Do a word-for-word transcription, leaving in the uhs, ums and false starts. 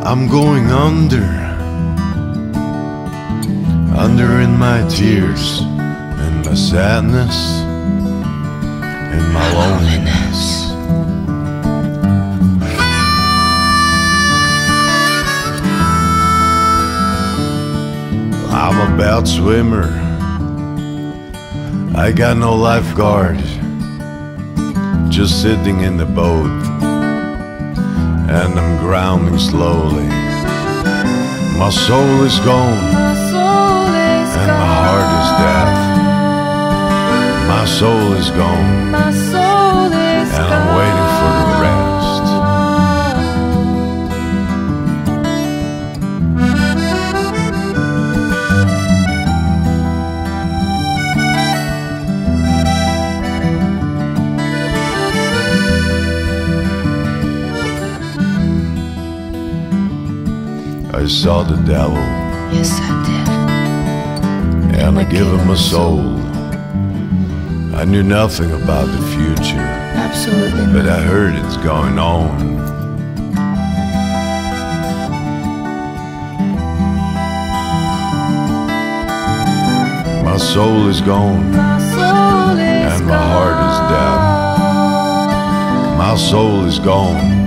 I'm going under, under in my tears, in my sadness, in my loneliness. I'm a bad swimmer, I got no lifeguard, just sitting in the boat, and I'm grounding slowly. My soul is gone, and my heart is dead. My soul is gone, and I'm waiting for the rest. I saw the devil. Yes, I did. And I gave him a soul. I knew nothing about the future. Absolutely not. But I heard it's going on. My soul is gone. My soul is and my gone. heart is dead. My soul is gone.